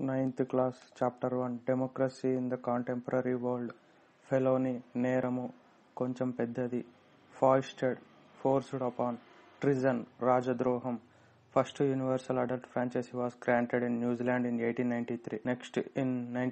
Ninth class, chapter 1 Democracy in the Contemporary World. Felony, నేరము కొంచెం పెద్దది. Foisted, forced upon. Treason, రాజద్రోహం. First universal adult franchise was granted in New Zealand in 1893. Next in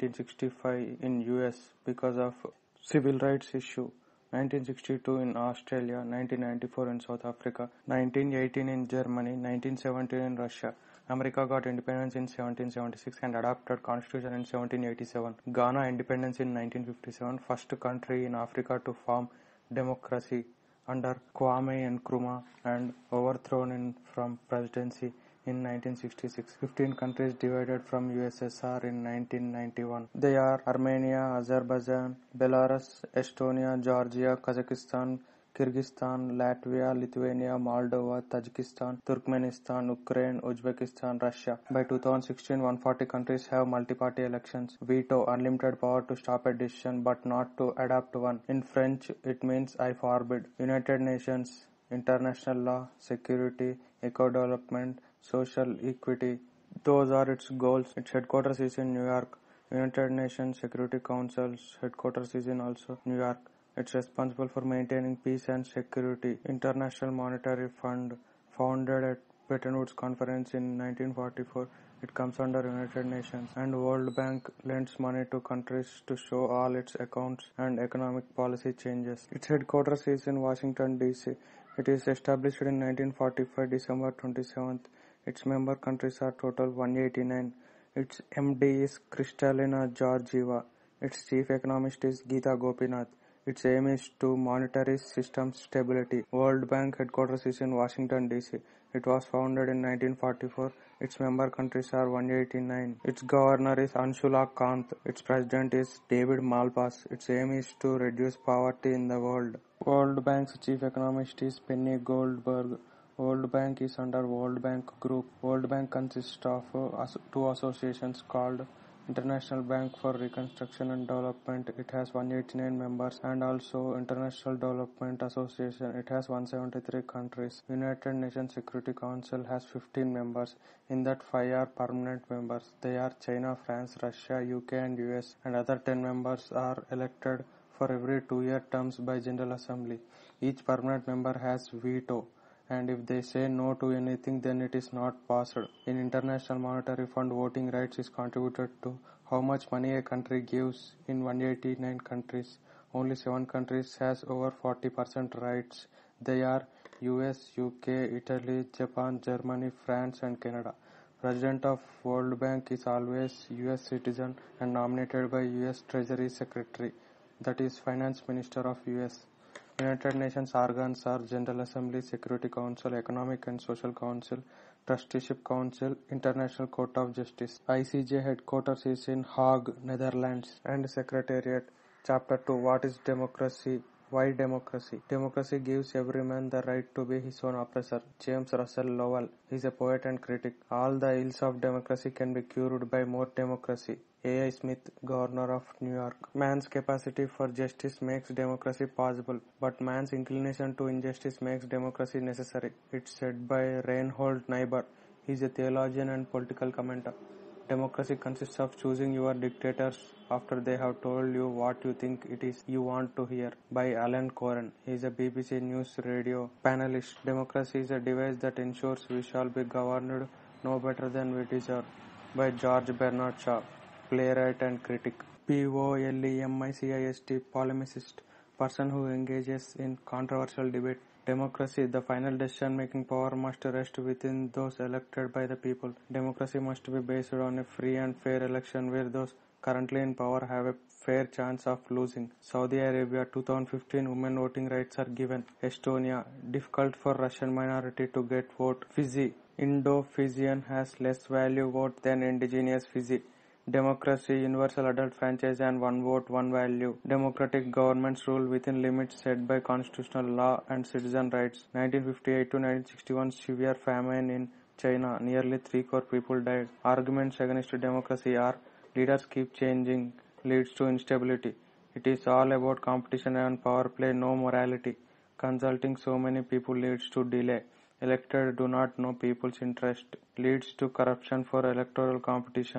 1965 in US because of civil rights issue. 1962 in Australia, 1994 in South Africa, 1918 in Germany, 1917 in Russia. America got independence in 1776 and adopted constitution in 1787. Ghana independence in 1957, first country in Africa to form democracy under Kwame Nkrumah and overthrown from presidency in 1966. 15 countries divided from USSR in 1991. They are Armenia, Azerbaijan, Belarus, Estonia, Georgia, Kazakhstan, Kyrgyzstan, Latvia, Lithuania, Moldova, Tajikistan, Turkmenistan, Ukraine, Uzbekistan, Russia. By 2016, 140 countries have multi-party elections. Veto, unlimited power to stop a decision but not to adopt one. In French, it means I forbid. United Nations, international law, security, eco-development, social equity. Those are its goals. Its headquarters is in New York. United Nations Security Council's headquarters is in also New York. It's responsible for maintaining peace and security. International Monetary Fund, founded at Bretton Woods Conference in 1944. It comes under United Nations. And World Bank lends money to countries to show all its accounts and economic policy changes. Its headquarters is in Washington, D.C. It is established in 1945, December 27th. Its member countries are total 189. Its MD is Kristalina Georgieva. Its chief economist is Geeta Gopinath. Its aim is to monetary system stability. World Bank headquarters is in Washington, D.C. It was founded in 1944. Its member countries are 189. Its governor is Anshula Kant. Its president is David Malpass. Its aim is to reduce poverty in the world. World Bank's chief economist is Penny Goldberg. World Bank is under World Bank Group. World Bank consists of two associations called International Bank for Reconstruction and Development. It has 189 members, and also International Development Association. It has 173 countries. United Nations Security Council has 15 members. In that 5 are permanent members. They are China, France, Russia, UK and US, and other 10 members are elected for every 2-year terms by General Assembly. Each permanent member has veto, and if they say no to anything, then it is not passed. In International Monetary Fund, voting rights is contributed to how much money a country gives. In 189 countries, only 7 countries has over 40% rights. They are US, UK, Italy, Japan, Germany, France and Canada. President of World Bank is always US citizen and nominated by US Treasury Secretary, that is Finance Minister of US. United Nations organs are General Assembly, Security Council, Economic and Social Council, Trusteeship Council, International Court of Justice. ICJ headquarters is in Hague, Netherlands. And Secretariat. Chapter 2 What is democracy? Why democracy? Democracy gives every man the right to be his own oppressor. James Russell Lowell is a poet and critic. All the ills of democracy can be cured by more democracy. A.I. Smith, Governor of New York. Man's capacity for justice makes democracy possible, but man's inclination to injustice makes democracy necessary. It's said by Reinhold Niebuhr. He is a theologian and political commentator. Democracy consists of choosing your dictators after they have told you what you think it is you want to hear. By Alan Coren. He is a BBC News radio panelist. Democracy is a device that ensures we shall be governed no better than we deserve. By George Bernard Shaw, playwright and critic. Polemicist, polemicist, person who engages in controversial debate. Democracy, the final decision-making power must rest within those elected by the people. Democracy must be based on a free and fair election where those currently in power have a fair chance of losing. Saudi Arabia, 2015, women voting rights are given. Estonia, difficult for Russian minority to get vote. Fiji, Indo-Fijian has less value vote than indigenous Fiji. Democracy, universal adult franchise and one vote, one value. Democratic governments rule within limits set by constitutional law and citizen rights. 1958 to 1961 severe famine in China. Nearly 3 crore people died. Arguments against democracy are leaders keep changing, leads to instability. It is all about competition and power play, no morality. Consulting so many people leads to delay. Elected do not know people's interest, leads to corruption for electoral competition.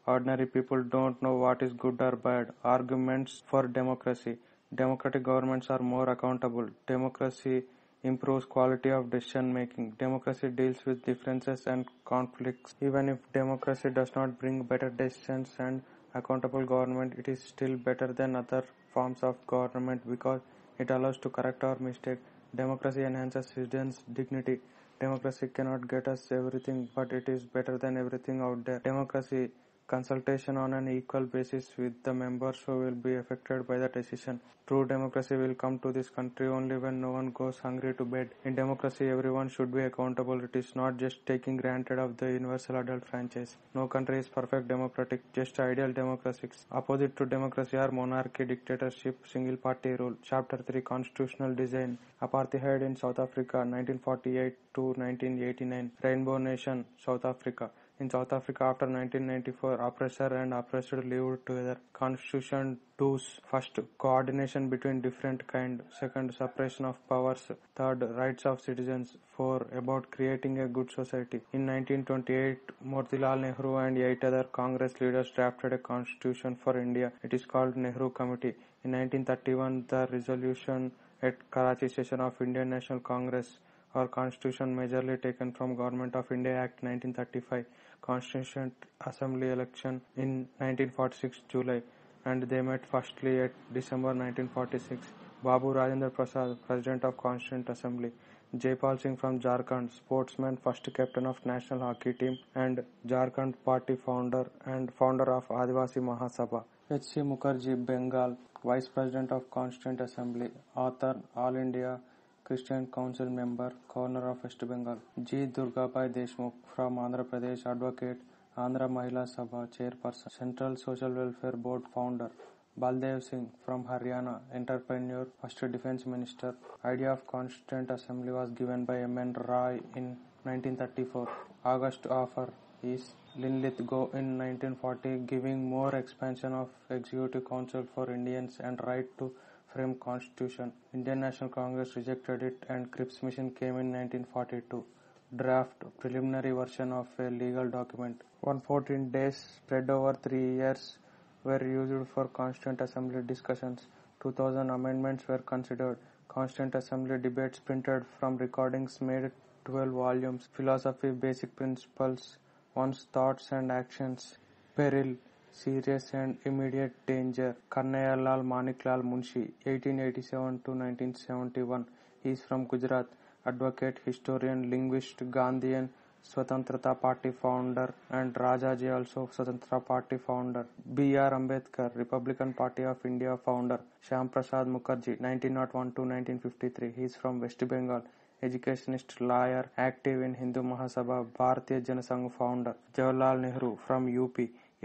Ordinary people don't know what is good or bad. Arguments for democracy. Democratic governments are more accountable. Democracy improves quality of decision making. Democracy deals with differences and conflicts. Even if democracy does not bring better decisions and accountable government, it is still better than other forms of government because it allows to correct our mistake. Democracy enhances citizens' dignity. Democracy cannot get us everything, but it is better than everything out there. Democracy consultation on an equal basis with the members who will be affected by the decision. True democracy will come to this country only when no one goes hungry to bed. In democracy, everyone should be accountable. It is not just taking granted of the universal adult franchise. No country is perfect democratic, just ideal democracies. Opposite to democracy are monarchy, dictatorship, single party rule. Chapter 3 Constitutional Design. Apartheid in South Africa 1948 to 1989. Rainbow Nation, South Africa. In South Africa after 1994, oppressor and oppressed lived together. Constitution do's. First, coordination between different kind. Second, separation of powers. Third, rights of citizens. 4, about creating a good society. In 1928, Motilal Nehru and 8 other Congress leaders drafted a constitution for India. It is called Nehru Committee. In 1931, the resolution at Karachi session of Indian National Congress or Constitution majorly taken from Government of India Act 1935, Constituent Assembly election in 1946 July, and they met firstly at December 1946. Babu Rajendra Prasad, President of Constituent Assembly. Jaipal Singh from Jharkhand, sportsman, first captain of national hockey team and Jharkhand party founder and founder of Adivasi Mahasabha. H.C. Mukherjee, Bengal, Vice President of Constituent Assembly, author, All India Christian Council member, Governor of West Bengal. G. Durgabai Deshmukh from Andhra Pradesh, advocate, Andhra Mahila Sabha chairperson, Central Social Welfare Board founder. Baldev Singh from Haryana, entrepreneur, first defense minister. Idea of Constituent Assembly was given by M.N. Roy in 1934. August offer is Linlithgow in 1940, giving more expansion of Executive Council for Indians and right to frame constitution. Indian National Congress rejected it and Cripps Mission came in 1942. Draft preliminary version of a legal document. 114 days spread over 3 years were used for Constituent Assembly discussions. 2000 amendments were considered. Constituent Assembly debates printed from recordings made 12 volumes. Philosophy, basic principles, one's thoughts and actions, peril, serious and immediate danger. Kannaya Lal Maniklal Munshi, 1887 to 1971. He is from Gujarat. Advocate, historian, linguist, Gandhian, Swatantrata Party founder, and Rajaji also Swatantrata Party founder. B.R. Ambedkar, Republican Party of India founder. Shyam Prasad Mukherjee, 1901 to 1953. He is from West Bengal. Educationist, lawyer, active in Hindu Mahasabha, Bharatiya Janasangh founder. Jawaharlal Nehru from UP,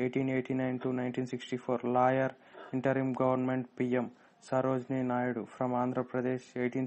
1889 to 1964. Lawyer, interim government PM. Sarojini Naidu from Andhra Pradesh,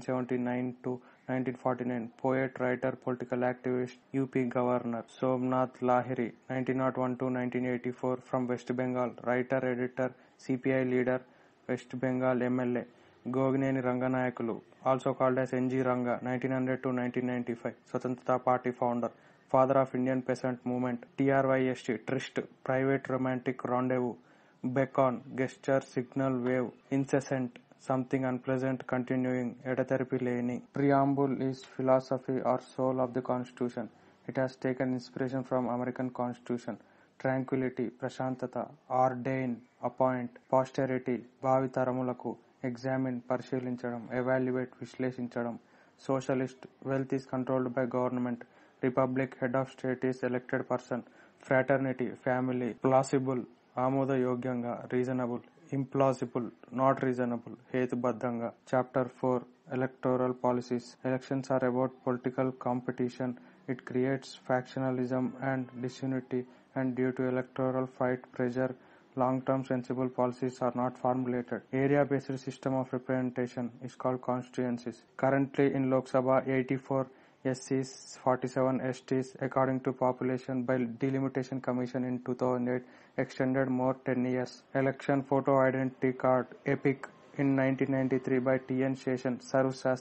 1879 to 1949. Poet, writer, political activist, UP Governor. Somnath Lahiri, 1901 to 1984. From West Bengal. Writer, editor, CPI leader, West Bengal MLA. Gogineni Ranganayakulu, also called as N.G. Ranga, 1900 to 1995. Swatantrata Party founder. Father of Indian Peasant Movement. TRYST, Tryst, Private Romantic Rendezvous. Beacon, gesture, signal, wave, incessant, something unpleasant, continuing, edatharpi leni. Preamble is philosophy or soul of the Constitution. It has taken inspiration from American Constitution. Tranquility, prashantata, ordain, appoint, posterity, భావితరములకు, examine, పరిశీలించడం, evaluate, విశ్లేషించడం. Socialist, wealth is controlled by government. Republic, head of state is elected person. Fraternity, family. Plausible, ఆమోదయోగ్యంగా, reasonable, implausible, not reasonable, హేతుబద్ధంగా. Chapter 4 Electoral Policies. Elections are about political competition. It creates factionalism and disunity, and due to electoral fight pressure, long-term sensible policies are not formulated. Area-based system of representation is called constituencies. Currently in Lok Sabha, 84 SCs, 47 STs according to population by Delimitation Commission in 2008, extended more 10 years. Election photo identity card, EPIC, in 1993 by T.N. Seshan serves as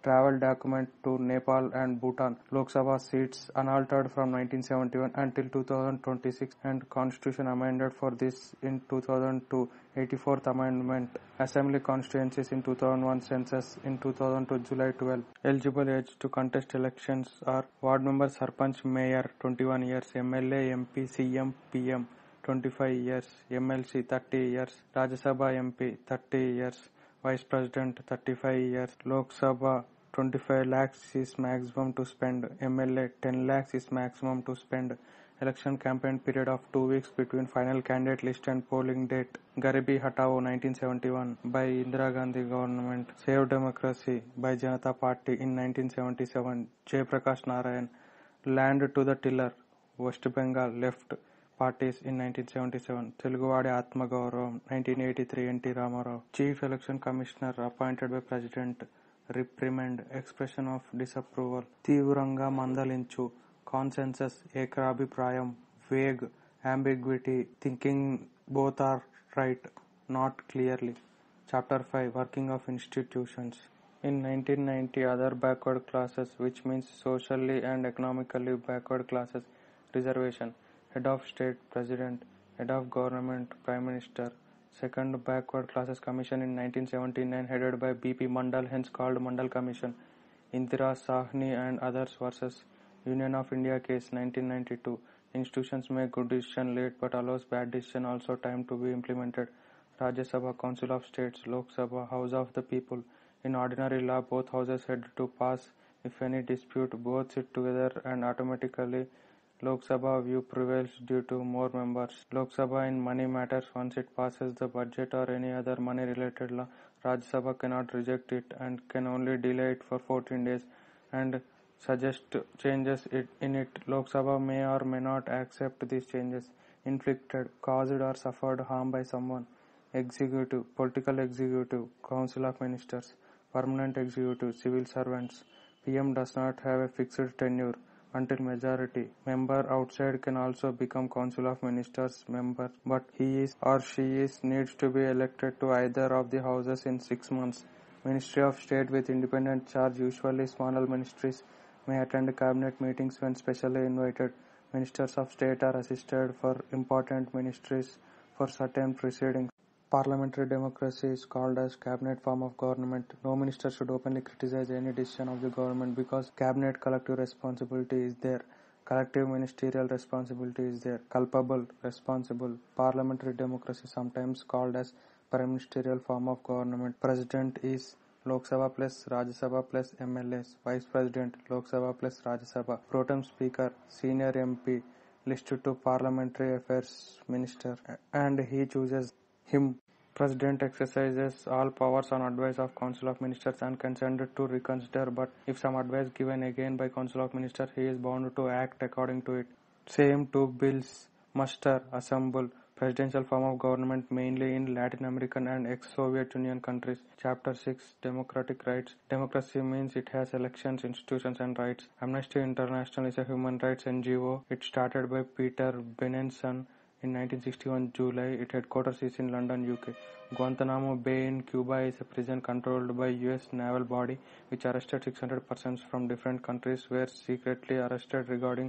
travel document to Nepal and Bhutan. Lok Sabha seats unaltered from 1971 until 2026 and Constitution amended for this in 2002. 84th Amendment. Assembly constituencies in 2001, census in 2002, July 12. Eligible age to contest elections are ward member, sarpanch, mayor 21 years, MLA, MP, CM, PM 25 years, MLC 30 years, Rajya Sabha MP 30 years, Vice President 35 years, Lok Sabha 25 lakhs is maximum to spend, MLA 10 lakhs is maximum to spend. Election campaign period of 2 weeks between final candidate list and polling date. Garibi Hatao 1971 by Indira Gandhi government. Save Democracy by Janata Party in 1977. Jay Prakash Narayan. Land to the Tiller. West Bengal left parties in 1977. Teluguvadi Atma Gauravam 1983. N.T. Ramarao. Chief Election Commissioner appointed by President. Reprimand. Expression of disapproval. Tivranga Mandalinchu. Consensus, Ekabhiprayam, vague, ambiguity, thinking both are right, not clearly. Chapter 5, Working of Institutions. In 1990, other backward classes, which means socially and economically backward classes, reservation, head of state, president, head of government, prime minister. Second backward classes commission in 1979 headed by B.P. Mandal, hence called Mandal Commission. Indira Sahni and others versus Union of India case 1992. Institutions make good decision late but allows bad decision also time to be implemented. Rajya Sabha, Council of States, Lok Sabha, House of the People. In ordinary law, both houses had to pass. If any dispute, both sit together and automatically Lok Sabha view prevails due to more members. Lok Sabha in money matters, once it passes the budget or any other money related law, Rajya Sabha cannot reject it and can only delay it for 14 days and suggest changes in it. Lok Sabha may or may not accept these changes. Inflicted, caused or suffered harm by someone. Executive, political executive, council of ministers. Permanent executive, civil servants. PM does not have a fixed tenure until majority. Member outside can also become council of ministers member, but he is or she is needs to be elected to either of the houses in 6 months. Ministry of State with independent charge, usually smaller ministries, may attend cabinet meetings when specially invited. Ministers of State are assisted for important ministries for certain proceedings. Parliamentary democracy is called as cabinet form of government. No minister should openly criticize any decision of the government because cabinet collective responsibility is there. Collective ministerial responsibility is there. Culpable, responsible. Parliamentary democracy sometimes called as prime-ministerial form of government. President is Lok Sabha plus Rajya Sabha plus MLAs. Vice President, Lok Sabha plus Rajya Sabha. Pro tem Speaker, Senior MP, listed to Parliamentary Affairs Minister, and he chooses him. President exercises all powers on advice of Council of Ministers and can send it to reconsider, but if some advice given again by Council of Ministers, he is bound to act according to it. Same two bills, muster, assemble, presidential form of government mainly in Latin American and ex-Soviet Union countries. Chapter 6, Democratic Rights. Democracy means it has elections, institutions and rights. Amnesty International is a human rights NGO. It started by Peter Benenson in 1961 July. Its headquarters is in London, UK. Guantanamo Bay in Cuba is a prison controlled by US naval body which arrested 600 persons from different countries were secretly arrested regarding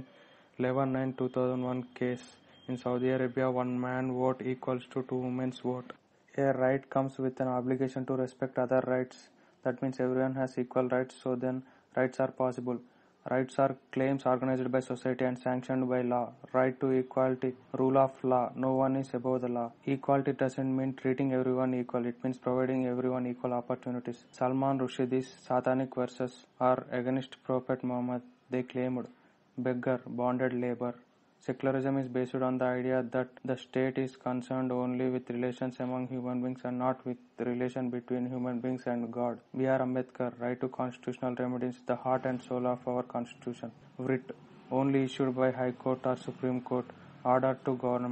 11/9/2001 case. In Saudi Arabia, one man vote equals to two women's vote. A right comes with an obligation to respect other rights. That means everyone has equal rights, so then rights are possible. Rights are claims organized by society and sanctioned by law. Right to equality, rule of law, no one is above the law. Equality doesn't mean treating everyone equal, it means providing everyone equal opportunities. Salman Rushdie's satanic verses are against Prophet Muhammad. They claimed beggar, bonded labor. Secularism is based on the idea that the state is concerned only with relations among human beings and not with the relation between human beings and God. B.R. Ambedkar, right to constitutional remedies, the heart and soul of our constitution. Writ, only issued by High Court or Supreme Court, order to government.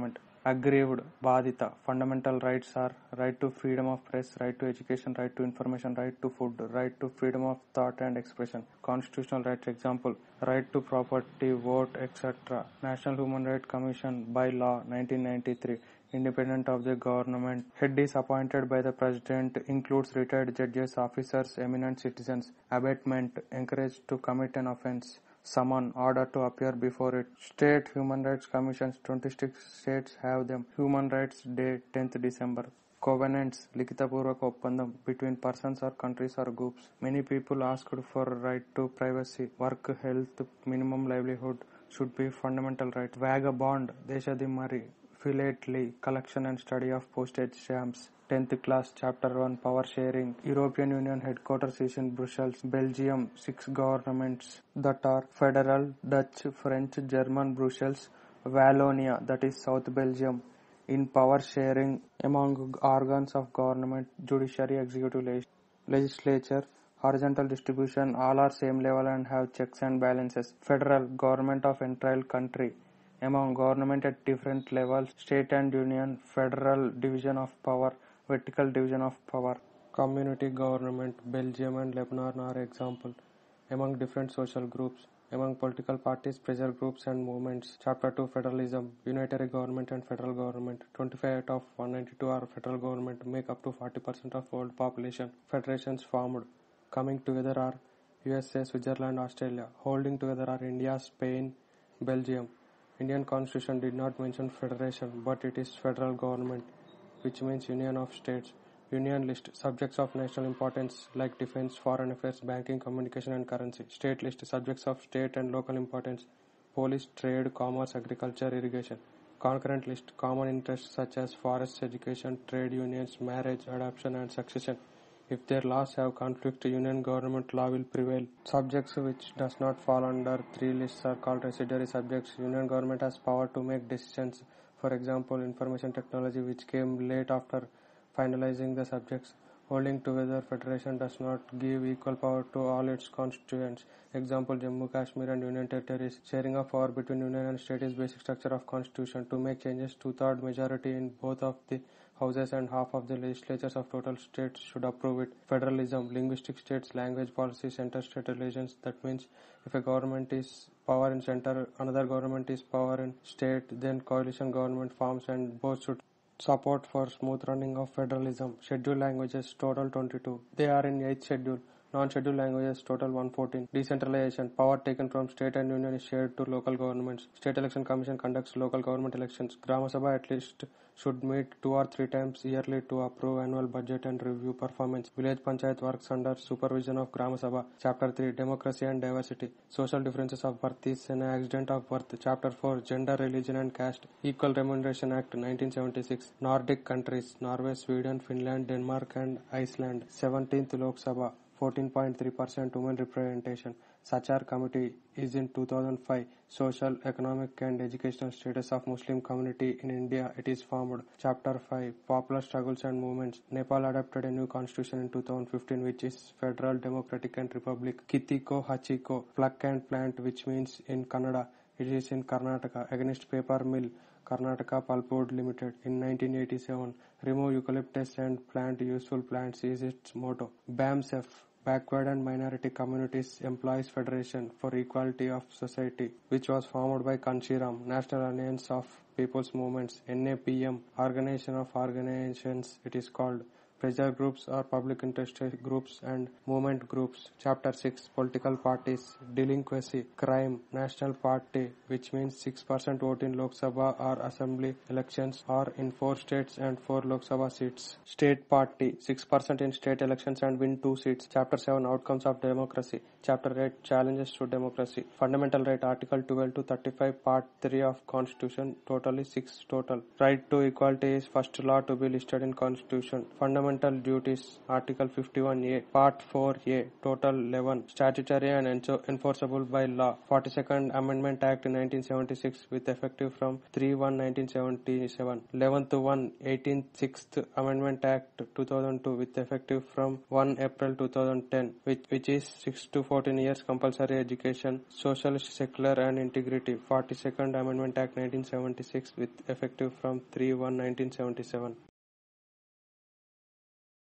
aggrieved, బాధిత. Fundamental rights are right to freedom of press, right to education, right to information, right to food, right to freedom of thought and expression. Constitutional rights, example, right to property, vote, etc. National Human Rights Commission by law 1993. Independent of the government. Head is appointed by the president, includes retired judges, officers, eminent citizens. Abatement, encouraged to commit an offense. Summon, order to appear before it. State Human Rights Commissions, 26 states have them. Human Rights Day, 10th December. Covenants, లిఖితపూర్వక ఒప్పందం between persons or countries or groups. Many people asked for right to privacy, work, health, minimum livelihood should be fundamental right. Vagabond, దేశదిమ్మరి, philately, collection and study of postage stamps. 10th class, chapter 1, power sharing. European Union headquarters is in Brussels, Belgium. 6 governments that are federal, Dutch, French, German, Brussels, Wallonia, that is South Belgium. In power sharing among organs of government, judiciary, executive, legislature, horizontal distribution, all are same level and have checks and balances. Federal, government of entire country. Among government at different levels, state and union, federal division of power, vertical division of power. Community government, Belgium and Lebanon are example. Among different social groups, among political parties, pressure groups and movements. Chapter 2, federalism, unitary government and federal government. 25 out of 192 are federal government, make up to 40% of world population. Federations formed, coming together are USA, Switzerland, Australia. Holding together are India, Spain, Belgium. Indian constitution did not mention federation, but it is federal government, which means union of states. Union list, subjects of national importance like defense, foreign affairs, banking, communication and currency. State list, subjects of state and local importance, police, trade, commerce, agriculture, irrigation. Concurrent list, common interests such as forests, education, trade unions, marriage, adoption and succession. If their laws have conflict, union government law will prevail. Subjects which does not fall under 3 lists are called residuary subjects. Union government has power to make decisions. For example, information technology, which came late after finalizing the subjects. Holding together, federation does not give equal power to all its constituents. Example, Jammu, Kashmir and Union territories. Sharing of power between union and state is basic structure of constitution. To make changes, 2/3 majority in both of the houses and half of the legislatures of total states should approve it. Federalism, linguistic states, language policy, center-state relations. That means if a government is power in center, another government is power in state, then coalition government forms and both should support for smooth running of federalism. Scheduled languages, total 22. They are in 8th schedule. Non-scheduled languages, total 114. Decentralization, power taken from state and union is shared to local governments. State Election Commission conducts local government elections. Grama Sabha at least should meet 2 or 3 times yearly to approve annual budget and review performance. Village Panchayat works under supervision of Grama Sabha. Chapter 3, democracy and diversity. Social differences of birth is an accident of birth. Chapter 4, gender, religion and caste. Equal Remuneration Act 1976. Nordic countries, Norway, Sweden, Finland, Denmark and Iceland. 17th Lok Sabha. 14.3% women representation. Sachar Committee is in 2005. Social, economic and educational status of Muslim community in India. It is formed. Chapter 5, popular struggles and movements. Nepal adopted a new constitution in 2015, which is Federal Democratic and Republic. Kitiko Hachiko, pluck and plant, which means in Kannada. It is in Karnataka. Against paper mill, Karnataka Pulpwood Limited. In 1987, remove eucalyptus and plant useful plants is its motto. BAMSF, Backward and Minority Communities Employees Federation for Equality of Society, which was formed by Kanshiram, National Alliance of People's Movements, NAPM, Organization of Organizations it is called. Pressure groups or public interest groups and movement groups. Chapter 6, political parties, delinquency, crime. National Party, which means 6% vote in Lok Sabha or Assembly elections or in 4 states and 4 Lok Sabha seats. State Party, 6% in state elections and win 2 seats. Chapter 7, outcomes of democracy. Chapter 8, challenges to democracy. Fundamental right, Article 12 to 35, Part 3 of Constitution, totally 6 total. Right to equality is first law to be listed in Constitution. Fundamental Fundamental Duties, Article 51A, Part 4A, Total 11, Statutory and enforceable by law. 42nd Amendment Act 1976 with effective from 3/1/1977. 11th one 86th Amendment Act 2002 with effective from 1 April 2010, which is 6 to 14 years compulsory education, social, secular and integrity. 42nd Amendment Act 1976 with effective from 3/1/1977.